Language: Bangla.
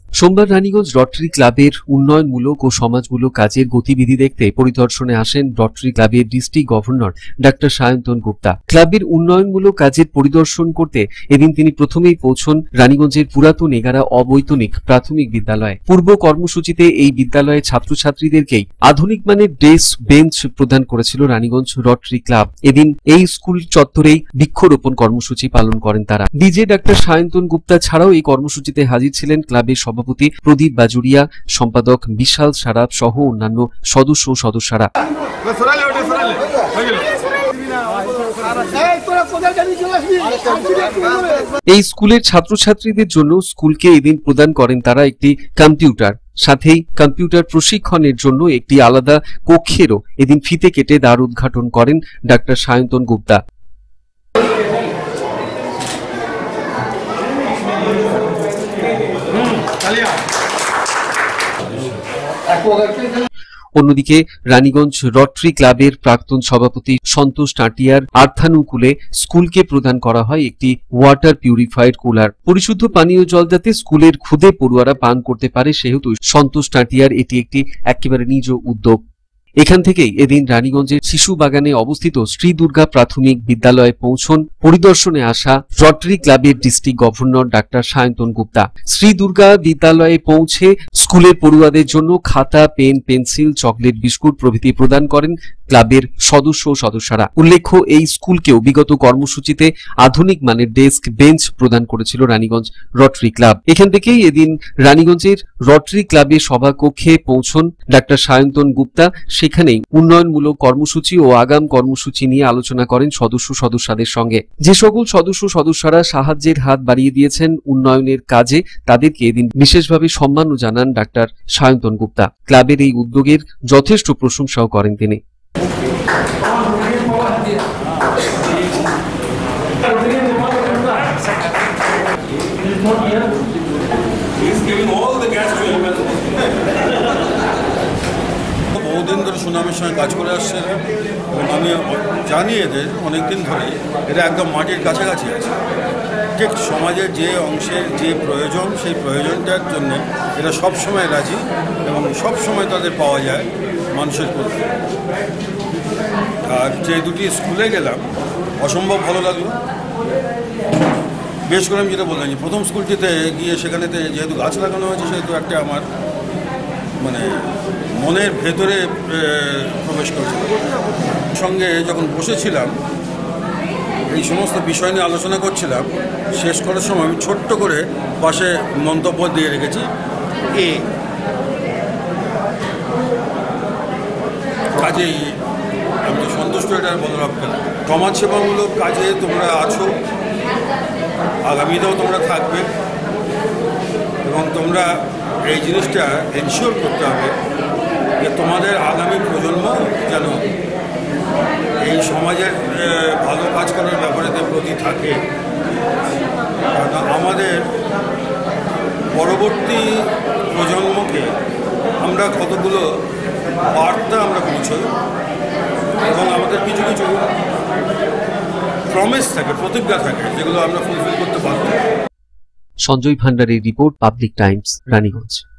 সোমবার রানীগঞ্জ রটারি ক্লাবের উন্নয়নমূলক ও সমাজমূলক কাজের গতিবিধি দেখতে পরিদর্শনে আসেন রটারি ক্লাবের district governor doctor Sayantan Gupta. ক্লাবের উন্নয়নমূলক কাজের পরিদর্শন করতে এদিন তিনি প্রথমেই পৌঁছন রানীগঞ্জের পুরাতন এগারা অবৈতনিক প্রাথমিক বিদ্যালয়ে। পূর্ব কর্মসূচিতে এই বিদ্যালয়ের ছাত্রছাত্রীদেরকেই আধুনিক মানের ডেস্ক বেঞ্চ প্রদান করেছিল রানীগঞ্জ রটারি ক্লাব। এদিন এই স্কুল চত্বরেই বৃক্ষরোপণ কর্মসূচি পালন করেন তারা। ডিজে ডাক্তার সায়ন্তন গুপ্তা ছাড়াও এই কর্মসূচিতে হাজির ছিলেন ক্লাবের সভাপতি প্রদীপ বাজুরিয়া, সম্পাদক বিশাল সারাফ সহ অন্যান্য সদস্য ও সদস্যরা। এই স্কুলের ছাত্রছাত্রীদের জন্য স্কুলকে এদিন প্রদান করেন তারা একটি কম্পিউটার, সাথেই কম্পিউটার প্রশিক্ষণের জন্য একটি আলাদা কক্ষেরও এদিন ফিতে কেটে দ্বার উদ্ঘাটন করেন ডাক্তার সায়ন্তন গুপ্তা। অন্যদিকে রানীগঞ্জ রটারি ক্লাবের প্রাক্তন সভাপতি সন্তোষ টাটিয়ার আর্থানুকূলে স্কুলকে প্রদান করা হয় একটি ওয়াটার পিউরিফায়ার কুলার। পরিশুদ্ধ পানীয় জল যাতে স্কুলের ক্ষুদে পড়ুয়ারা পান করতে পারে সেহেতু সন্তোষ টাটিয়ার এটি একটি একেবারে নিজ উদ্যোগ। এখান থেকেই এদিন রানীগঞ্জের শিশু বাগানে অবস্থিত শ্রী দুর্গা প্রাথমিক বিদ্যালয়ে পৌঁছন পরিদর্শনে আসা রটারি ক্লাবের district governor doctor Sayantan Gupta. Shri Durga বিদ্যালয়ে পৌঁছে স্কুলের পড়ুয়াদের জন্য খাতা, পেন, পেন্সিল, চকলেট, বিস্কুট প্রভৃতি প্রদান করেন ক্লাবের সদস্য ও সদস্যরা। উল্লেখ্য, এই স্কুলকেও বিগত কর্মসূচিতে আধুনিক মানের ডেস্ক বেঞ্চ প্রদান করেছিল রানীগঞ্জ রটারি ক্লাব। এখান থেকেই এদিন রানীগঞ্জের রটারি ক্লাবের সভাকক্ষে পৌঁছন ডাক্তার সায়ন্তন গুপ্তা। সেখানেই উন্নয়নমূলক কর্মসূচি ও আগাম কর্মসূচি নিয়ে আলোচনা করেন সদস্যদের সঙ্গে। যে সকল সদস্যরা সাহায্যের হাত বাড়িয়ে দিয়েছেন উন্নয়নের কাজে তাদেরকে এদিন বিশেষভাবে সম্মানও জানান ডাক্তার সায়ন্তন গুপ্তা। ক্লাবের এই উদ্যোগের যথেষ্ট প্রশংসাও করেন তিনি। বহুদিন ধরে সুনামের সঙ্গে কাজ করে আসছে এবং আমি জানি এদের অনেকদিন ধরে এরা একদম মাটির কাছাকাছি আছে। ঠিক সমাজের যে অংশের যে প্রয়োজন সেই প্রয়োজনটার জন্য এরা সবসময় রাজি এবং সবসময় তাদের পাওয়া যায় মানুষের করতে। আর যে দুটি স্কুলে গেলাম অসম্ভব ভালো লাগলো। বেশ করে আমি যেটা বললাম যে প্রথম স্কুলটিতে গিয়ে সেখানেতে যেহেতু গাছ লাগানো হয়েছে সেহেতু একটা আমার মানে মনের ভেতরে প্রবেশ করেছিল। সঙ্গে যখন বসেছিলাম এই সমস্ত বিষয় নিয়ে আলোচনা করছিলাম, শেষ করার সময় আমি ছোট্ট করে পাশে মন্তব্য দিয়ে রেখেছি কাজেই আমি তো সন্তুষ্ট এটা বলে রাখবেন। সমাজসেবামূলক কাজে তোমরা আছো, আগামীতেও তোমরা থাকবে এবং তোমরা এই জিনিসটা এনশিওর করতে হবে যে তোমাদের আগামী প্রজন্ম যেন এই সমাজের ভালো কাজ করার ব্যাপারে প্রতি থাকে। কারণ আমাদের পরবর্তী প্রজন্মকে আমরা কতগুলো বার্তা আমরা পৌঁছই এবং আমাদের কিছু কিছু প্রমিস থাকে, প্রতিজ্ঞা থাকে যেগুলো আমরা ফুলফিল করতে পারব। সঞ্জয় ভান্ডারের রিপোর্ট, পাবলিক টাইমস, রানীগঞ্জ।